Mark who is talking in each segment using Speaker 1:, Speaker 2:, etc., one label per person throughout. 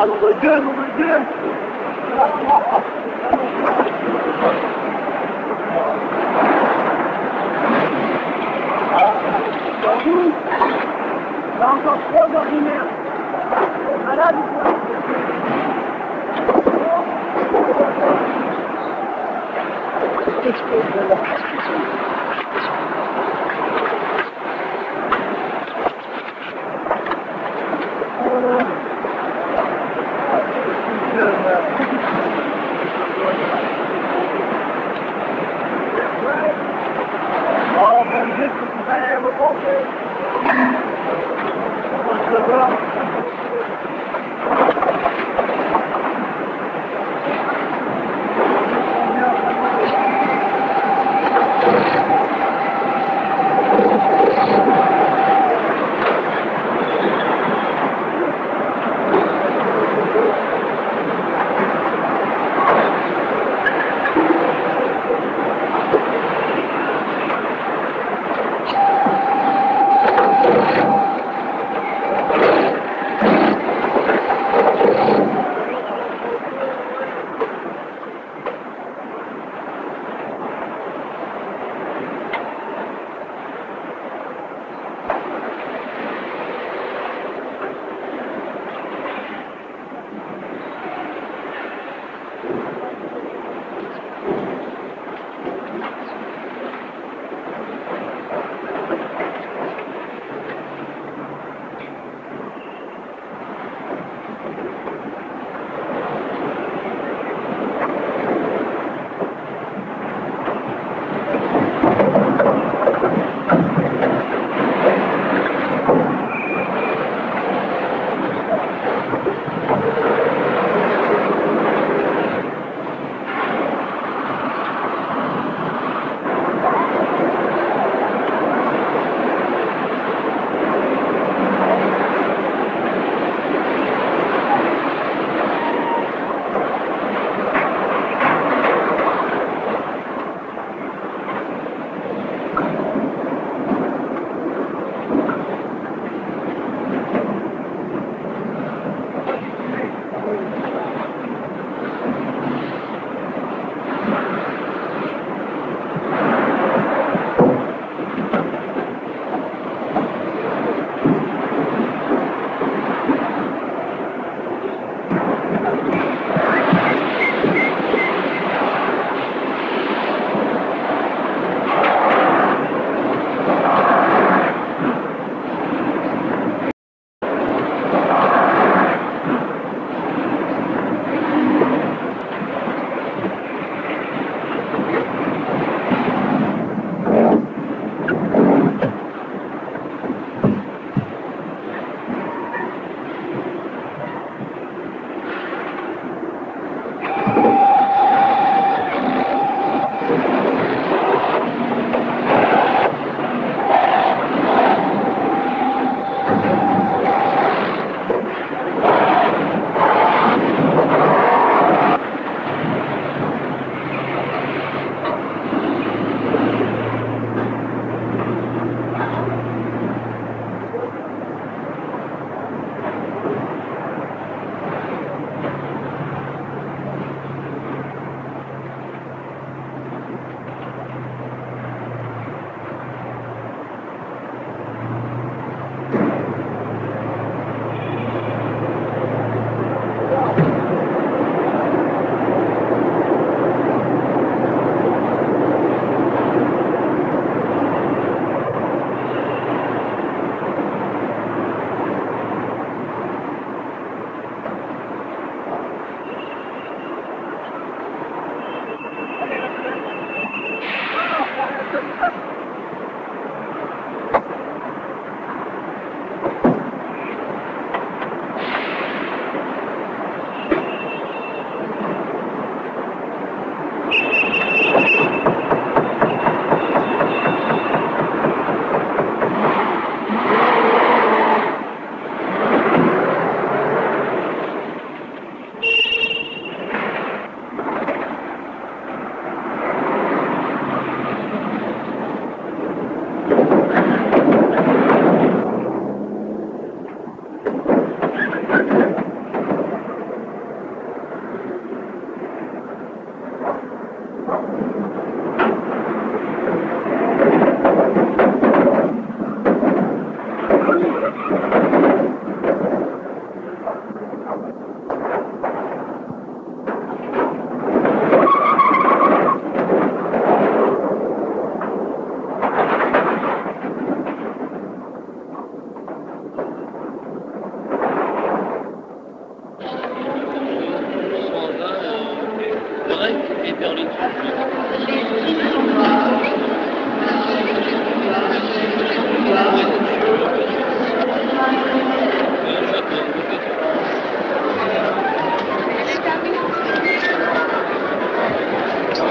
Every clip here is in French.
Speaker 1: الرجال والرجال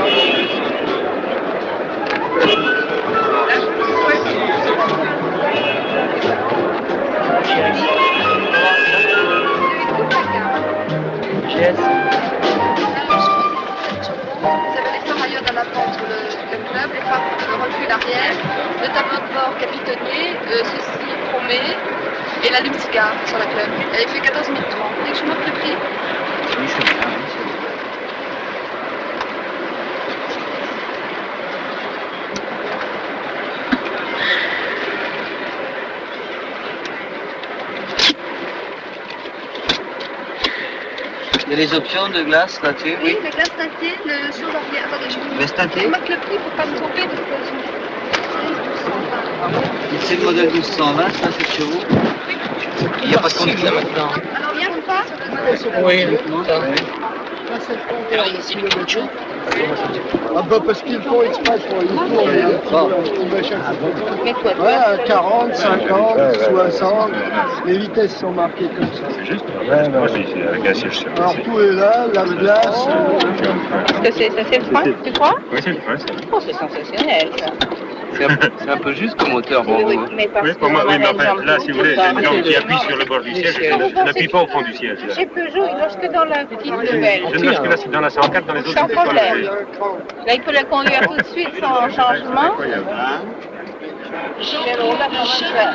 Speaker 1: À la porte sur le club, les femmes le recul arrière, le tableau de bord capitonnier, ceci promé et la lume-cigare sur la club. Elle fait 14 minutes 30. Dès que je note le prix.
Speaker 2: Oui, je suis bien, oui, c'est bon. Il y a les options de glace là-dessus?
Speaker 1: Oui, la glace teintée, le sur l'arrière. Attendez, je vous
Speaker 2: glace teintée?
Speaker 1: marque le prix pour ne pas me tromper parce que
Speaker 2: c'est le modèle 1220, ça c'est chez vous?
Speaker 1: Oui.
Speaker 2: Il n'y a pas de conduite là maintenant.
Speaker 1: Alors, il y a ou pas?
Speaker 2: Oui, uniquement.
Speaker 3: Alors ici, le culture.
Speaker 4: Ah bah parce qu'ils font exprès pour les tours, ouais, à 40, 50, 60, les vitesses sont marquées comme ça.
Speaker 5: C'est juste. Moi, c'est avec un siège sur.
Speaker 4: Alors tout est là, la glace.
Speaker 3: Est-ce que ça c'est le frein, tu crois?
Speaker 5: Oui, c'est le frein, ça.
Speaker 3: Oh, c'est sensationnel, ça.
Speaker 2: C'est un peu juste comme moteur pour vous.
Speaker 3: Mais parce
Speaker 5: Oui,
Speaker 3: que
Speaker 5: pour moi, oui, mais
Speaker 3: on a une
Speaker 5: enfin,
Speaker 3: jambe
Speaker 5: là, si vous voulez,
Speaker 3: courte,
Speaker 5: j'ai une jambe qui appuie sur le bord du siège, je n'appuie pas au fond du siège. Là.
Speaker 3: Chez Peugeot, il loge que dans la petite level.
Speaker 5: Je ne loge que là, c'est dans la 104, dans les autres,
Speaker 3: Sans
Speaker 5: c'est pas
Speaker 3: problème.
Speaker 5: le.
Speaker 3: Là, il peut la conduire tout de suite sans changement. Mais on va quand même faire.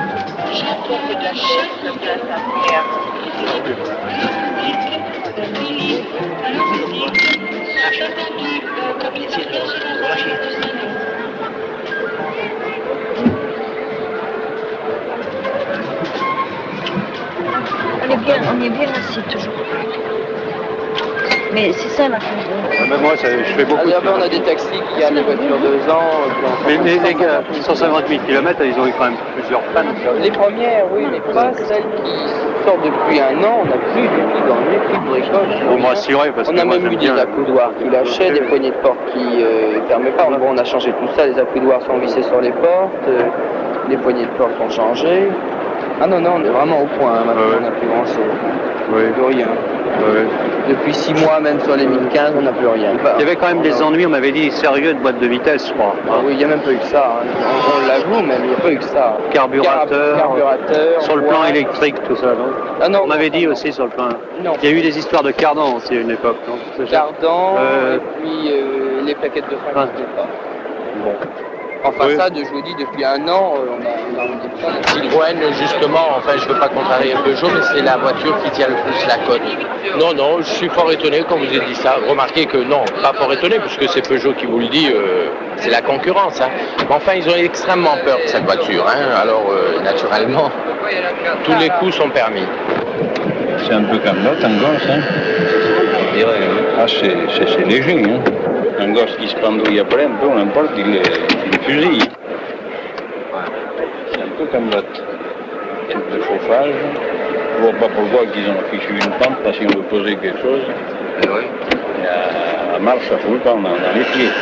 Speaker 6: On est bien assis toujours. Mais c'est ça la chose.
Speaker 7: Moi, je fais beaucoup.
Speaker 2: On a des taxis qui ont des voitures 2 ans.
Speaker 7: Mais les gars, 150 000 km, ils ont eu quand même plusieurs pannes.
Speaker 2: Les premières, oui, mais pas celles qui sortent depuis 1 an. On n'a plus du tout d'ennui, plus de bricolage.
Speaker 7: Bon, moi, c'est vrai, parce que
Speaker 2: on a
Speaker 7: moi,
Speaker 2: même eu
Speaker 7: j'aime
Speaker 2: des
Speaker 7: bien.
Speaker 2: accoudoirs qui lâchaient, des poignées de porte qui ne fermaient pas. Bon, on a changé tout ça. Les accoudoirs sont vissés sur les portes. Les poignées de porte sont changées. Ah non, on est vraiment au point. Hein, maintenant, on n'a plus grand chose. Plus rien. Depuis 6 mois, même sur les 1015, on n'a plus rien.
Speaker 7: Il y avait quand même des ennuis, on m'avait dit, sérieux de boîte de vitesse, je crois.
Speaker 2: Ah oui, il n'y a même pas eu que ça. Hein. On l'avoue, même, il n'y a pas eu que ça.
Speaker 7: Carburateur, sur le plan électrique, tout ça. Donc.
Speaker 2: Ah non,
Speaker 7: on m'avait dit aussi sur le plan.
Speaker 2: Non.
Speaker 7: Il y a eu des histoires de cardan aussi à une époque.
Speaker 2: Cardan, et puis les plaquettes de frein qui n'étaient pas.
Speaker 7: Bon.
Speaker 2: Enfin ça, je vous dis, depuis 1 an, on a
Speaker 8: Citroën, justement, enfin je ne veux pas contrarier Peugeot, mais c'est la voiture qui tient le plus la cote. Non, je suis fort étonné quand vous avez dit ça. Remarquez que non, pas fort étonné, puisque c'est Peugeot qui vous le dit, c'est la concurrence. Hein. Mais enfin, ils ont extrêmement peur de cette voiture. Hein. Alors, naturellement, tous les coups sont permis.
Speaker 5: C'est un peu comme l'autre, un gosse, hein. Je dirais, ah, c'est léger, hein. Un gosse qui se pendouille après, un peu, n'importe, il fusille. C'est un peu comme l'autre. Truc de chauffage. Je ne vois pas pourquoi qu'ils ont affiché une pente, parce qu'ils ont posé quelque chose. Et la marche, ça ne fout pas, on a les pieds.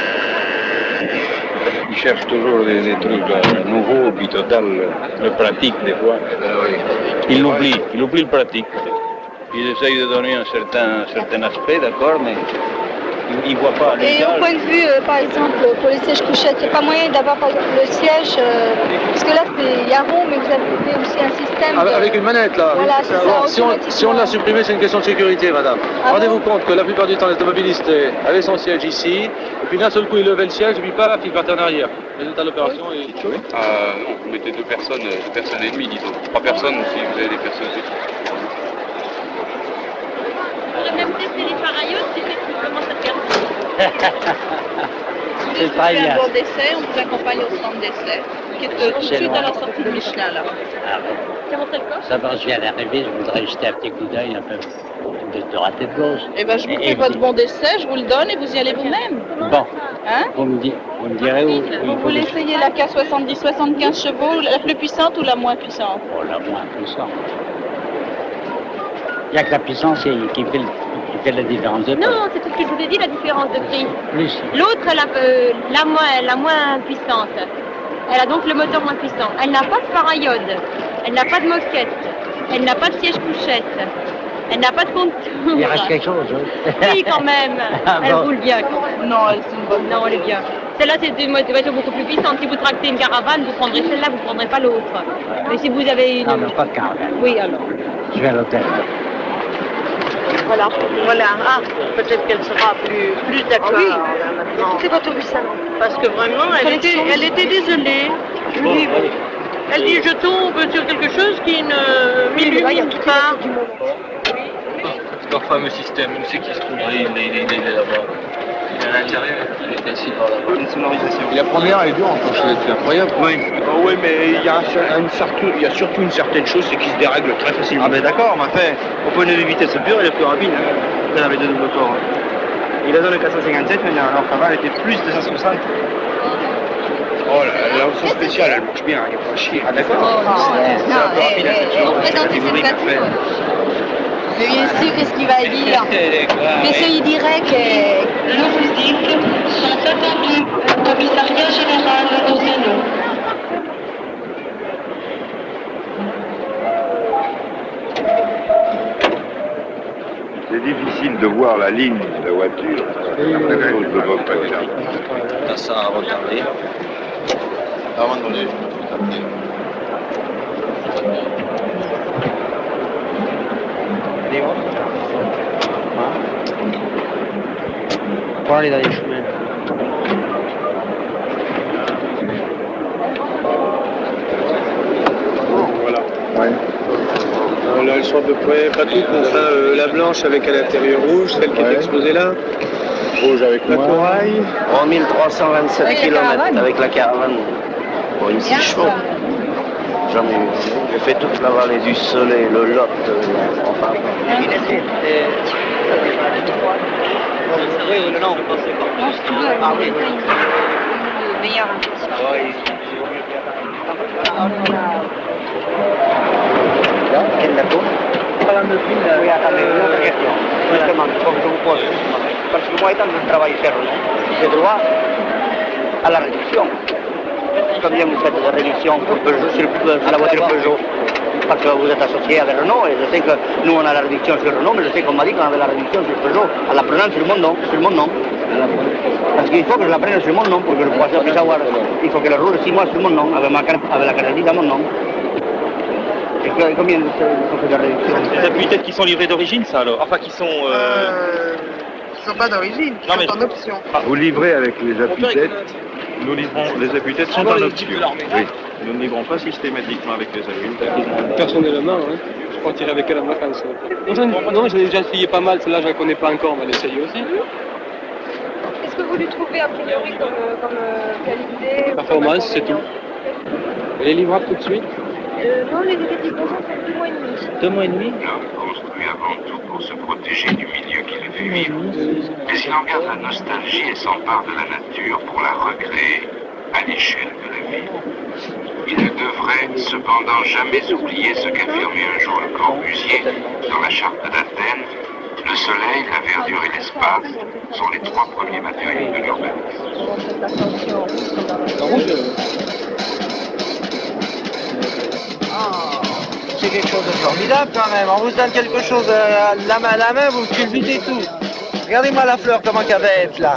Speaker 5: Ils cherchent toujours des trucs nouveaux, puis total, le pratique des fois. Ils l'oublient le pratique. Ils essayent de donner un certain aspect, d'accord, mais ils ne voient pas les
Speaker 6: Et au point de vue, par exemple, pour les sièges couchettes, il n'y a pas moyen d'avoir par exemple le siège, parce que là il y a rond, mais vous avez aussi un système.
Speaker 8: Avec une manette là.
Speaker 6: Voilà, c'est ça.
Speaker 8: Si on l'a supprimé, c'est une question de sécurité, madame. Rendez-vous compte que la plupart du temps, les automobilistes avaient son siège ici, et puis d'un seul coup, il levait le siège, et puis paf, il partait en arrière. Résultat de l'opération est...
Speaker 5: Non, vous mettez 2 personnes et demie, disons. 3 personnes si vous avez des personnes.
Speaker 1: On pourrait même tester les paraillotes, c'est fait que comment ça perd.
Speaker 2: C'est très bien.
Speaker 3: Un bon d'essai, on vous accompagne au centre d'essai, qui est tout de suite à la sortie de Michelin là.
Speaker 2: Ah ouais.
Speaker 1: Comment ça le coche?
Speaker 2: Ça va, je viens d'arriver, je voudrais jeter un petit coup d'œil un peu de rater de gauche.
Speaker 3: Eh bien, je vous fais votre bon d'essai, je vous le donne et vous y allez vous-même.
Speaker 2: Bon,
Speaker 3: Hein?
Speaker 2: vous me direz où
Speaker 3: Vous voulez essayer la K70 75 chevaux, la plus puissante ou la moins puissante?
Speaker 2: Oh, la moins puissante. Il n'y a que la puissance qui fait la différence de prix.
Speaker 1: Non, c'est tout ce que je vous ai dit, la différence de prix.
Speaker 2: Plus.
Speaker 1: L'autre, la moins puissante. Elle a donc le moteur moins puissant. Elle n'a pas de paraïode. Elle n'a pas de moquette. Elle n'a pas de siège couchette.
Speaker 3: Elle n'a pas de contour.
Speaker 9: Il reste quelque chose.
Speaker 3: Oui, quand même. Elle roule bien quand même. Non, c'est une bonne. Non, elle est bien. Celle-là, c'est une motivation beaucoup plus puissante. Si vous tractez une caravane, vous prendrez celle-là, vous ne prendrez pas l'autre. Mais si vous avez une...
Speaker 9: Non, non, pas de caravane.
Speaker 3: Oui, alors.
Speaker 9: Je vais à l'hôtel.
Speaker 3: Voilà. Voilà. Ah, peut-être qu'elle sera plus d'accord. Oui. C'est votre bus alors. Parce que vraiment, elle était désolée. Oui. Elle dit, je tombe sur quelque chose qui ne m'illumine pas.
Speaker 8: Leur fameux système, où c'est qui se trouverait, il est là-bas. Il est à l'intérieur, il est ici par là-bas. Une sonorisation.
Speaker 10: Et la première, elle est dure, c'est incroyable.
Speaker 8: Oui. Oh, oui, mais il y a surtout une certaine chose, c'est qu'il se dérègle très facilement.
Speaker 10: Ah ben d'accord, mais enfin, au point de vue vitesse pure, il est plus rapide que avec deux double corps. Il a donné 457 maintenant, alors qu'avant elle était plus de 260.
Speaker 8: Oh, la option spéciale, elle marche bien, il n'y a pas à chier.
Speaker 10: Ah d'accord.
Speaker 6: C'est un peu rapide, représentez cette voiture. Mais bien sûr, qu'est-ce qu'il va dire? Mais ce, il dirait que...
Speaker 11: Logistique, 172, commissariat général aux Zénons.
Speaker 12: C'est difficile de voir la ligne de la voiture. Quelque chose de votre patient.
Speaker 8: T'as ça à regarder. Abandonné.
Speaker 9: Pour aller dans les chemins.
Speaker 10: Voilà. Ouais. Là, elles sont à peu près pas toutes, mais enfin, la blanche avec à l'intérieur rouge, celle qui est exposée là. Rouge avec la corail.
Speaker 7: 3327 km avec la caravane. Bon, ici chaud. J'en ai eu. J'ai fait toute la vallée du Soleil, le Lot, enfin.
Speaker 3: Oui, non, si tu veux, le meilleur.
Speaker 9: Quel bateau? Hablando de fin, voy a hacerle una question. Justement, comme je vous pose, parce que moi, étant dans le travail ferme, j'ai droit à la réduction. Combien vous faites de réduction pour Peugeot, à la voiture Peugeot? Parce que vous êtes associé avec Renault, et je sais que nous on a la réduction sur Renault, mais je sais qu'on m'a dit qu'on avait la réduction sur Peugeot, en la prenant sur mon nom, Parce qu'il faut que je la prenne sur mon nom pour que le poisson puisse avoir. Il faut qu'elle roule 6 mois sur mon nom, avec la carte d'identité à mon nom. Et combien il faut de réduction?
Speaker 10: Les appuis-têtes qui sont livrés d'origine, ça alors? Enfin, qui sont...
Speaker 1: Ils sont pas d'origine, ils sont en option.
Speaker 12: Vous livrez avec les appuis-têtes.
Speaker 10: Nous livrons, les appuis-têtes sont en option. Oui. Nous ne livrons pas systématiquement avec les appuis-têtes.
Speaker 13: Personnellement, hein, je partirai avec elle en vacances. Non, j'ai déjà essayé pas mal, celle-là je la connais pas encore, on va l'essayer aussi.
Speaker 6: Qu'est-ce que vous lui trouvez a priori comme qualité?
Speaker 13: Performance, c'est tout. Elle est livrable tout de suite?
Speaker 6: Non, les effectifs de sont 2 mois et demi.
Speaker 13: 2 mois et demi?
Speaker 12: L'homme construit avant tout pour se protéger du milieu qui le fait vivre. Mais il en garde la nostalgie et s'empare de la nature pour la recréer à l'échelle de la vie. Il ne devrait cependant jamais oublier ce qu'affirmait un jour le Corbusier dans la charte d'Athènes. Le soleil, la verdure et l'espace sont les 3 premiers matériaux de l'urbanisme.
Speaker 9: C'est quelque chose de formidable quand même. On vous donne quelque chose la main à la main, vous culbutez tout. Regardez-moi la fleur, comment qu'elle va être là.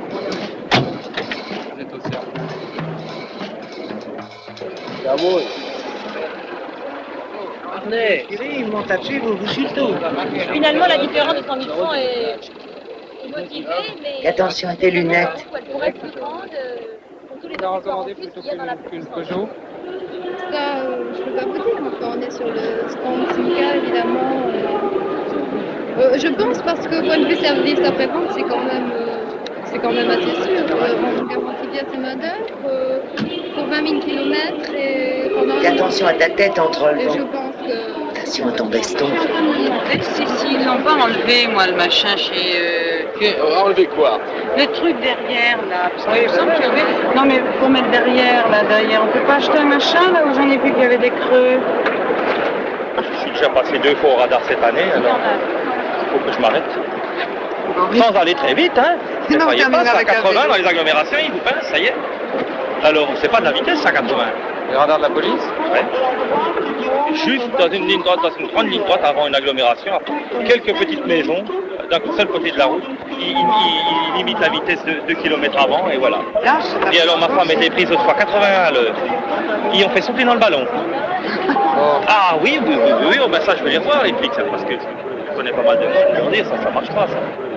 Speaker 9: Il monte là-dessus, vous suivez tout.
Speaker 3: Finalement, la différence de 100 000 francs est motivée, mais...
Speaker 9: Attention à tes lunettes.
Speaker 3: Elle pourrait être plus grande pour tous les transports en plus qu'il y a dans la Peugeot.
Speaker 6: Ça, je peux pas vous dire, enfin, on est sur le stand Simca évidemment. Je pense parce que point de vue service après-vente, c'est quand même assez sûr. On garantit bien ses main d'œuvre pour 20 000 km et pendant...
Speaker 9: Et attention à ta tête entre le
Speaker 6: Et
Speaker 9: vent.
Speaker 6: je pense que...
Speaker 9: Attention à ton veston.
Speaker 3: En fait, s'ils n'ont pas enlevé, moi, le machin chez...
Speaker 10: Enlever quoi?
Speaker 3: Le truc derrière, là. Parce qu'il me semble qu'il y avait... Non, mais pour mettre derrière, là, derrière, on peut pas acheter un machin, là, où j'en ai vu qu'il y avait des creux.
Speaker 10: Je suis déjà passé 2 fois au radar cette année, alors il faut que je m'arrête. Sans aller très vite, hein. Ne croyez pas, c'est à 80 dans les agglomérations, ils vous pincent, ça y est. Alors, c'est pas de la vitesse, à 80.
Speaker 14: Les radars de la police?
Speaker 15: Ouais. Juste dans une ligne droite, dans une grande ligne droite avant une agglomération, quelques petites maisons, d'un seul côté de la route, ils limitent la vitesse de 2 km avant et voilà. Et alors ma femme était prise autrefois 81 à l'heure. Ils ont fait sauter dans le ballon. Ah oui, oh, ben ça je vais les voir les flics, ça, parce que je connais pas mal de monde, je veux dire, ça marche pas ça.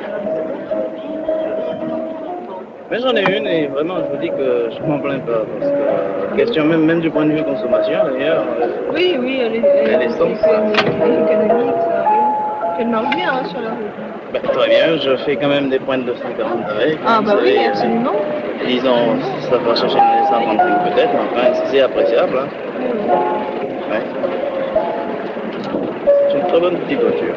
Speaker 7: Mais j'en ai une et vraiment je vous dis que je m'en plains pas parce que question même du point de vue consommation d'ailleurs.
Speaker 6: Oui, elle est économique, ça, oui. Elle marche bien hein, sur la route.
Speaker 7: Ben, très bien, je fais quand même des pointes de 140 avec.
Speaker 6: Ah bah oui, absolument.
Speaker 7: Disons, ça va chercher les 135 peut-être, mais enfin c'est appréciable. Hein. Ouais. C'est une très bonne petite voiture.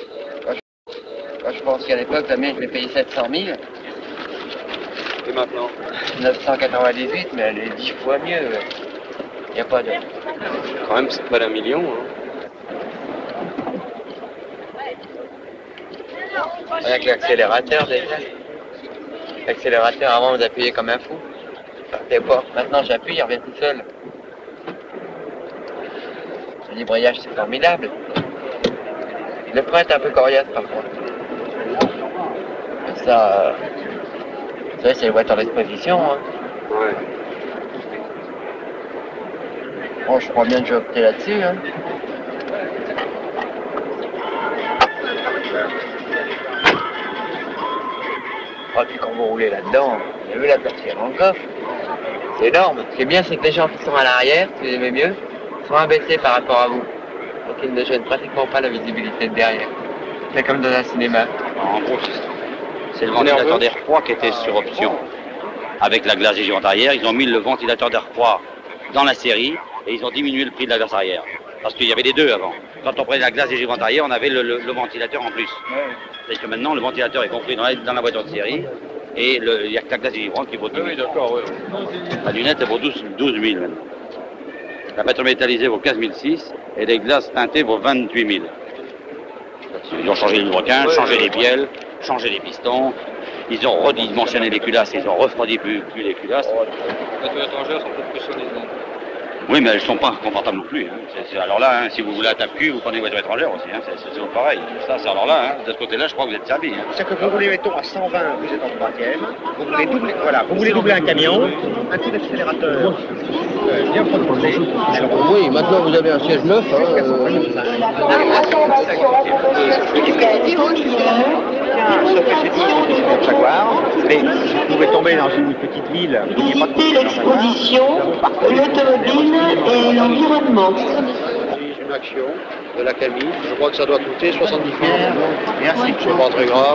Speaker 2: Je pense qu'à l'époque, la mienne, je l'ai payé 700 000.
Speaker 14: Et maintenant?
Speaker 2: 998, mais elle est 10 fois mieux. Il n'y a pas de...
Speaker 14: Quand même, c'est pas d'1 million. Hein.
Speaker 2: Avec l'accélérateur déjà. L'accélérateur, avant, vous appuyez comme un fou. Partez pas. Maintenant, j'appuie, il revient tout seul. Le débrayage, c'est formidable. Le frein est un peu coriace, par contre. Ça, c'est les voitures d'exposition. Hein.
Speaker 14: Ouais.
Speaker 2: Bon, je crois bien que je vais opter là-dessus. Hein. Et puis quand vous roulez là-dedans, vous avez vu la place qu'il y a dans le coffre. C'est énorme. Ce qui est bien, c'est que les gens qui sont à l'arrière, si vous aimez mieux, sont abaissés par rapport à vous. Donc ils ne gênent pratiquement pas la visibilité de derrière. C'est comme dans un cinéma.
Speaker 16: En gros, c'est le ventilateur d'air froid qui était sur option. Avec la glace gigante arrière, ils ont mis le ventilateur d'air froid dans la série et ils ont diminué le prix de la glace arrière. Parce qu'il y avait les deux avant. Quand on prenait la glace gigante arrière, on avait le ventilateur en plus. C'est-à-dire que maintenant, le ventilateur est compris dans la voiture de série et il n'y a que la glace gigante qui vaut 12 000.
Speaker 14: Oui, d'accord, oui.
Speaker 16: La lunette, elle vaut 12 000 maintenant. La peinture métallisée vaut 15 600 et les glaces teintées vaut 28 000. Ils ont changé le lubrifiant, changé les bielles, changé les pistons. Ils ont redimensionné les culasses, ils ont refroidi plus les culasses.
Speaker 14: Les voitures étrangères sont peut-être plus solides.
Speaker 16: Oui, mais elles ne sont pas confortables non plus. Hein. Alors là, hein, si vous voulez un tape-cul, vous prenez une voiture étrangère aussi. Hein. C'est pareil. Ça, c'est alors là, hein, de ce côté-là, je crois que vous êtes servi. Hein.
Speaker 9: C'est que vous voulez, mettons, à 120, vous êtes en troisième. Vous voulez doubler un camion, un coup d'accélérateur bien proposé.
Speaker 2: Oui, maintenant vous avez un siège neuf.
Speaker 9: Mais vous pouvez tomber dans une petite ville.
Speaker 11: Visitez l'exposition L'automobile et l'environnement.
Speaker 7: Une action de la Camille, je crois que ça doit coûter 70 francs.
Speaker 9: Merci.
Speaker 7: C'est pas très grave.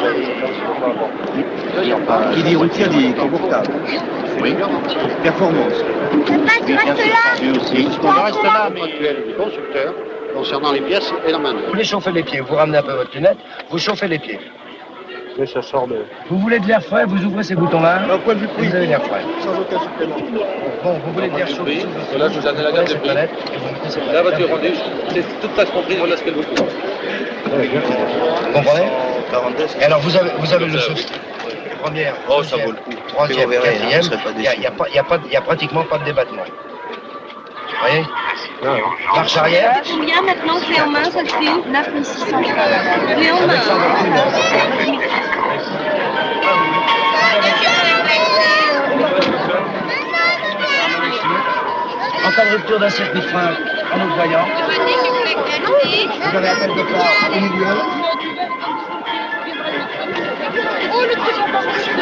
Speaker 4: Qui dit routier dit confortable. Oui. Performance.
Speaker 7: Tu reste là, mais actuel du constructeur, concernant les pièces et la main.
Speaker 9: Vous voulez chauffer les pieds, vous ramenez un peu votre lunette, vous chauffez les pieds.
Speaker 14: Mais ça sort de...
Speaker 9: Vous voulez de l'air frais, vous ouvrez ces boutons-là,
Speaker 4: D'un point de vue prix,
Speaker 9: vous avez l'air frais.
Speaker 4: sans aucun supplément.
Speaker 9: Bon, vous voulez de l'air chaud,
Speaker 14: Là, je vous donne la gamme de prix. La voiture rendue, c'est toute taxe comprise, voilà ce qu'elle vous coûte.
Speaker 9: Vous comprenez? Et alors vous avez le souci. Première,
Speaker 7: oh, ça vaut le coup.
Speaker 9: Troisième, quatrième, il n'y a pratiquement pas de débattement. Vous voyez? Marche arrière.
Speaker 6: Combien maintenant clé en main, celle-ci? 9 600. Clé en main.
Speaker 9: En cas de rupture d'un circuit de frein, en nous voyant, vous avez appel de phare au milieu.
Speaker 6: Oh, le truc en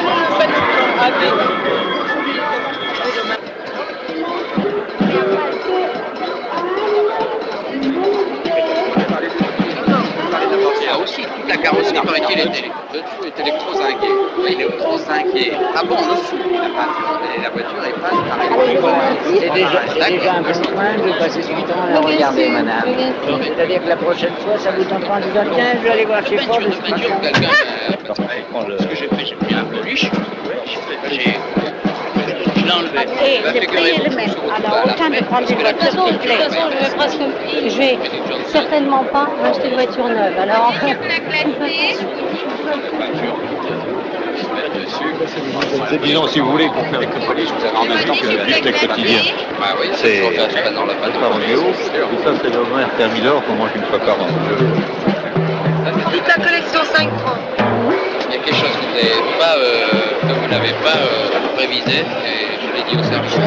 Speaker 8: Il y a aussi toute la carrosserie, paraît-il, est électro-zinguée. Il est trop zingué. Ah bon, dessous. La voiture est pas pareille.
Speaker 17: C'est déjà un bon point de passer son temps à la regarder, madame. C'est-à-dire que la prochaine fois, ça vous tentera de dire tiens, je vais aller voir chez Ford.
Speaker 8: Ce que j'ai fait, j'ai pris un peluche. Je l'ai enlevé.
Speaker 18: Et le prix est le même. Alors, autant de prendre une voiture qui plaît. Je vais certainement pas acheter une voiture neuve. Alors.
Speaker 8: Dessus.
Speaker 5: Disons, si vous voulez, pour faire économiser, vous avez en même temps que le bistec quotidien. C'est Romeo, et ça c'est le Homer Thermidor qu'on mange une fois par an.
Speaker 1: Toute la collection 5 francs.
Speaker 8: Il y a quelque chose que vous n'avez pas révisé, et je l'ai dit au service.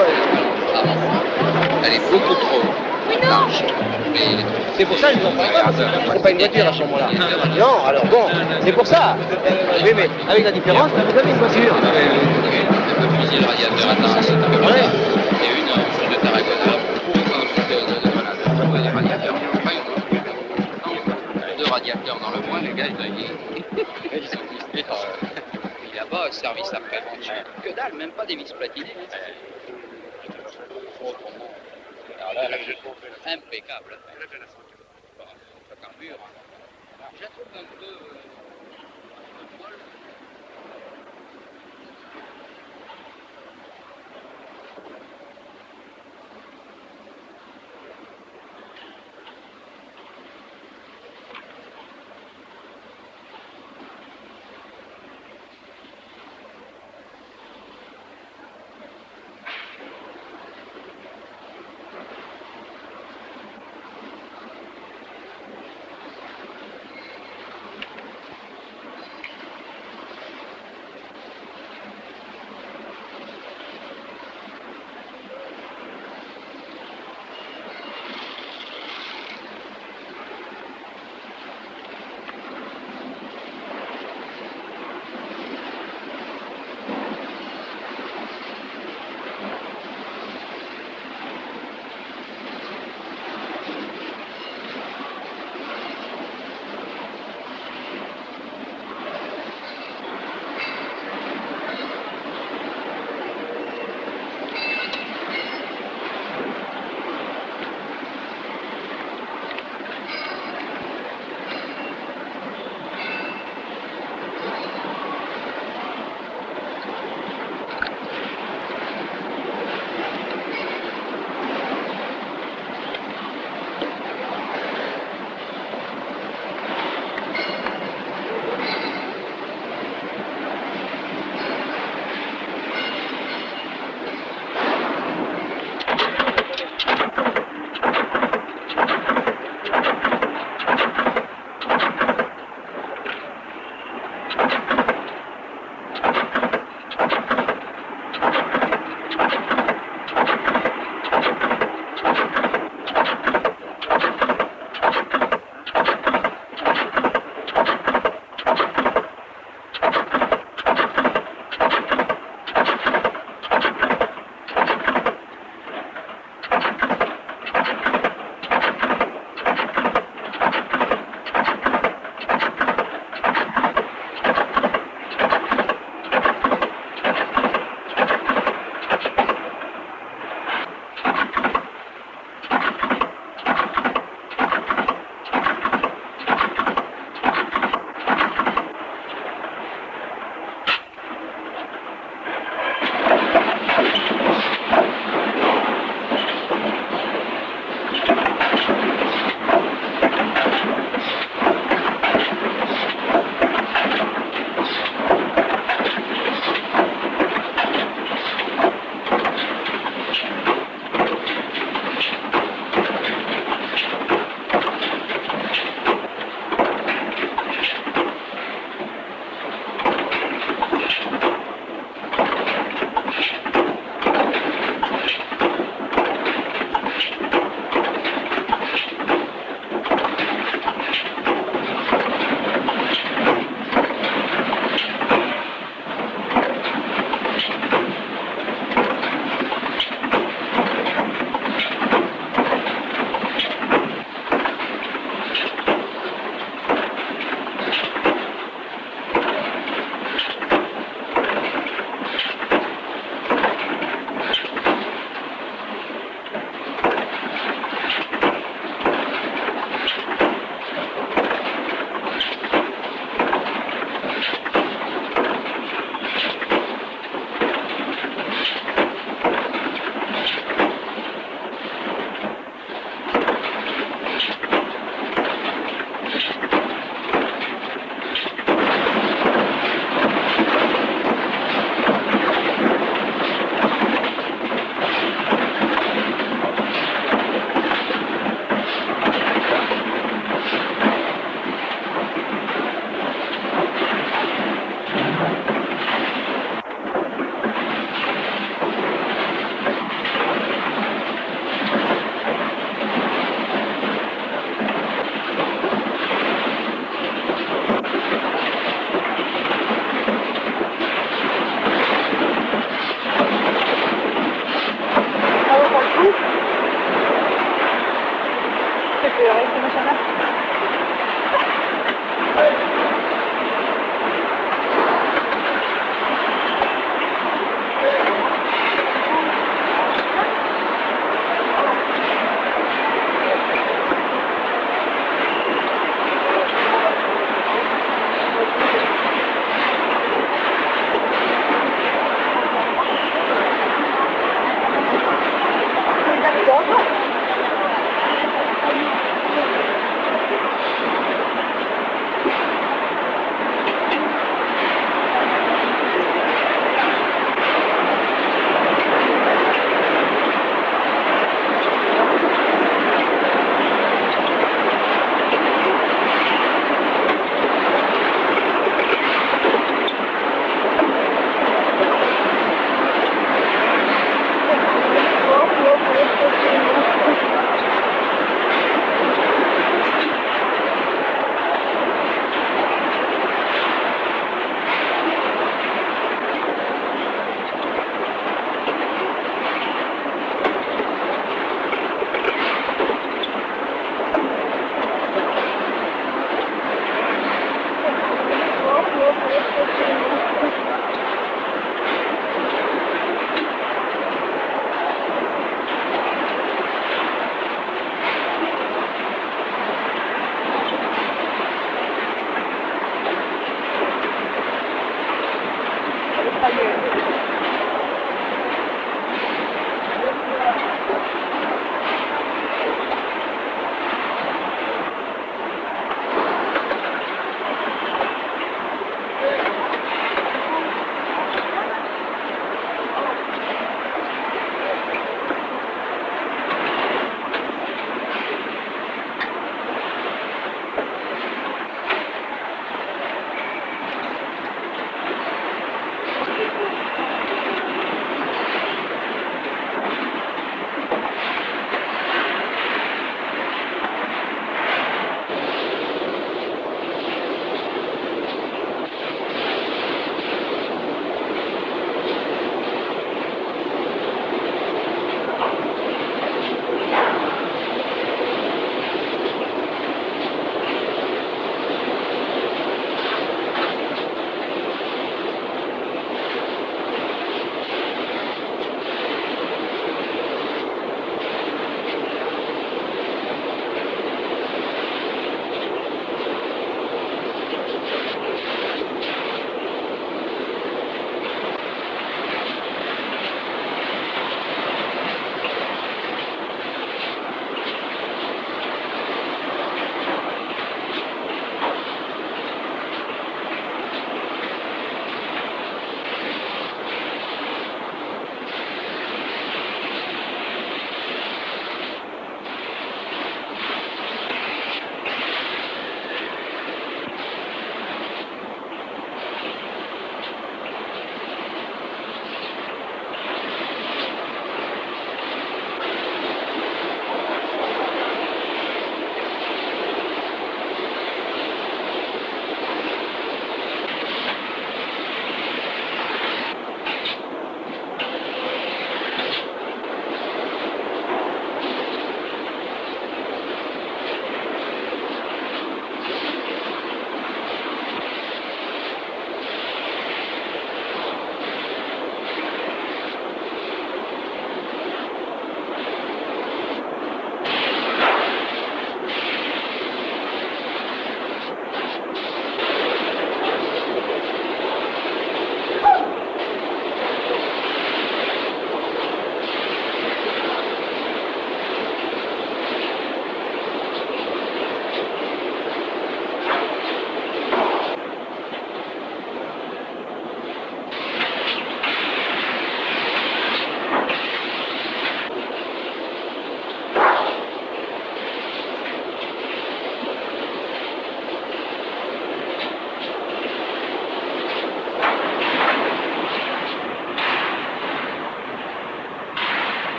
Speaker 8: Elle est beaucoup trop large.
Speaker 14: C'est pour ça que je comprends pas. C'est pas une voiture à ce moment-là. Non, alors bon, c'est pour ça. Oui, mais avec la différence, vous avez une voiture.
Speaker 8: Elle peut fuser le radiateur atteint à cette heure-là, et une chose de Tarragona pour des radiateurs. Deux radiateurs dans le mois, les gars, ils sont listés. Et là-bas, service après-vente. Que dalle, même pas des vis platinées. Alors là, impeccable. Le carbure. Je la trouve un peu...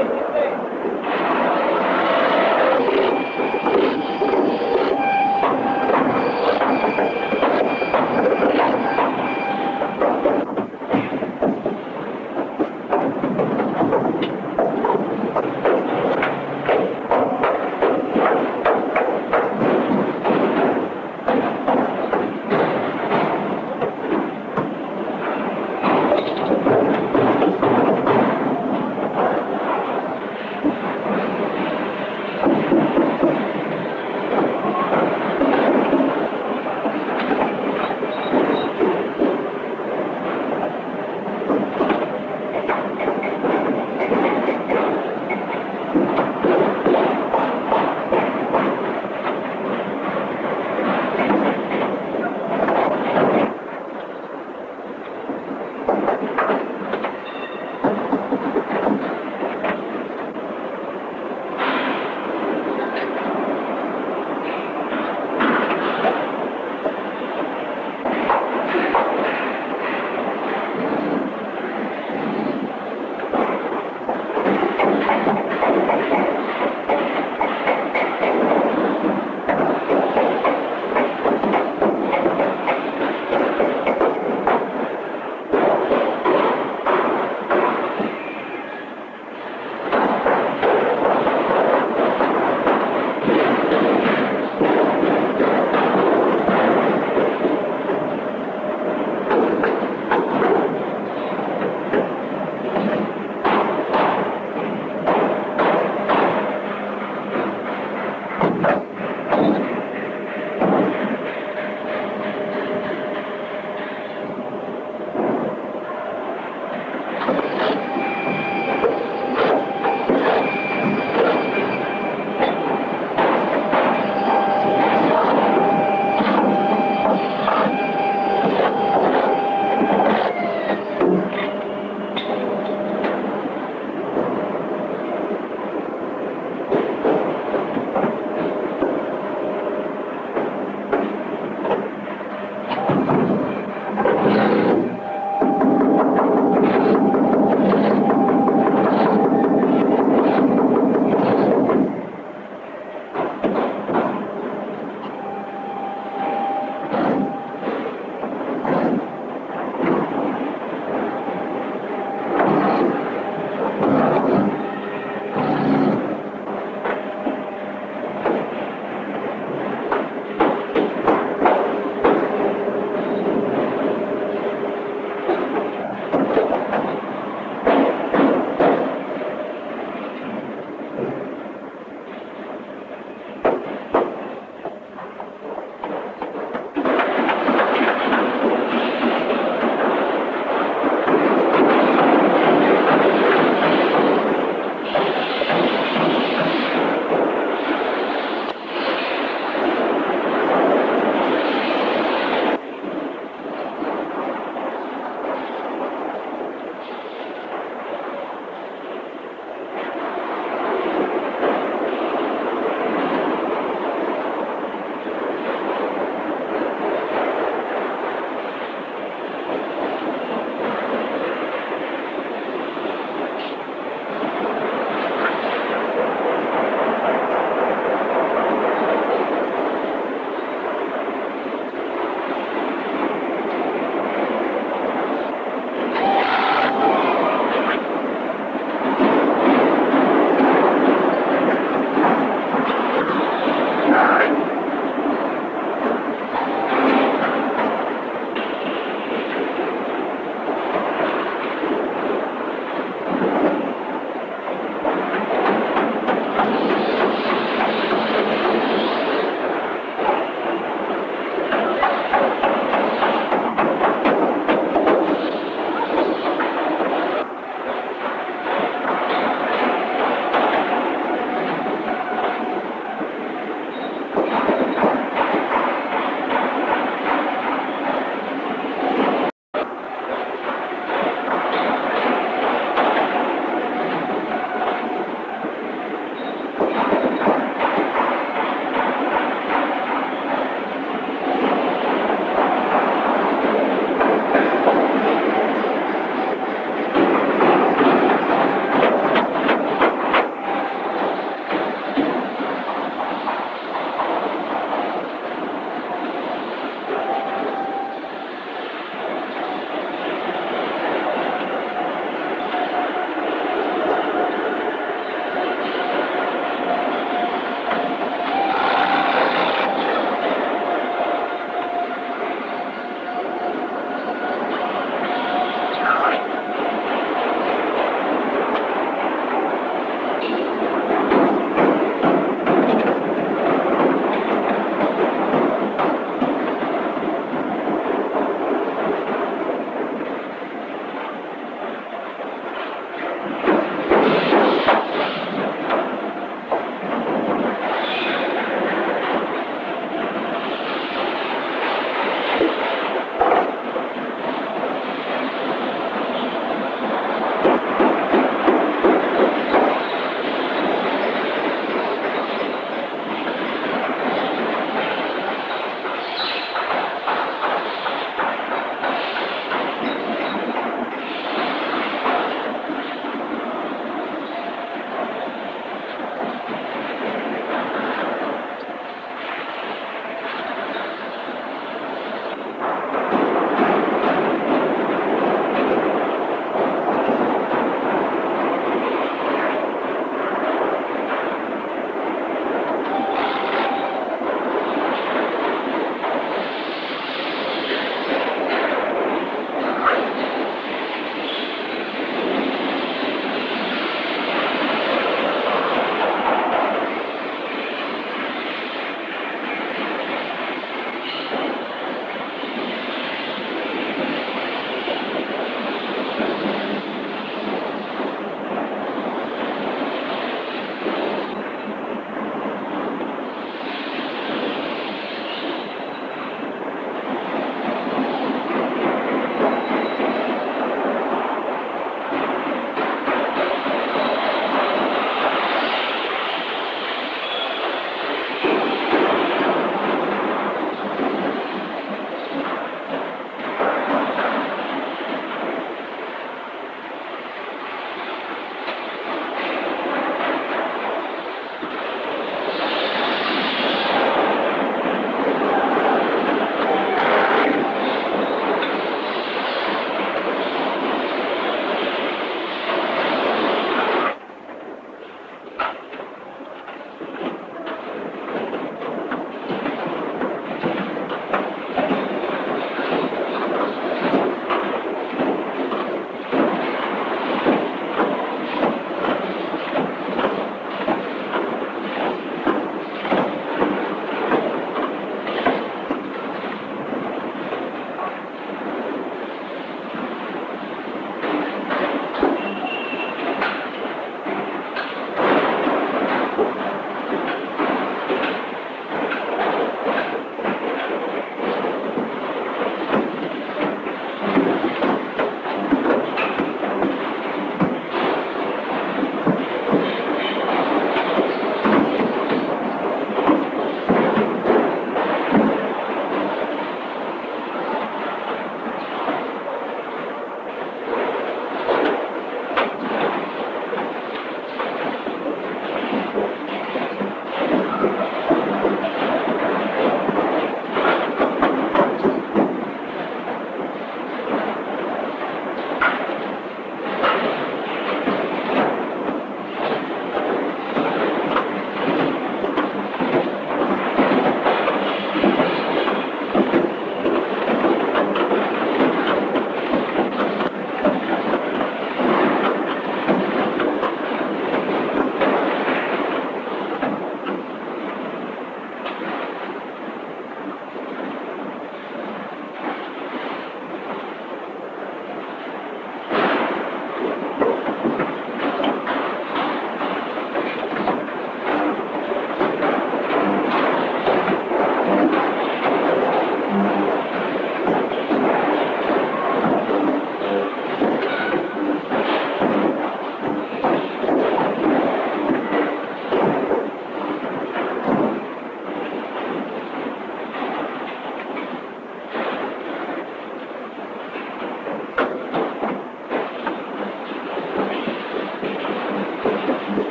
Speaker 19: Hey, hey.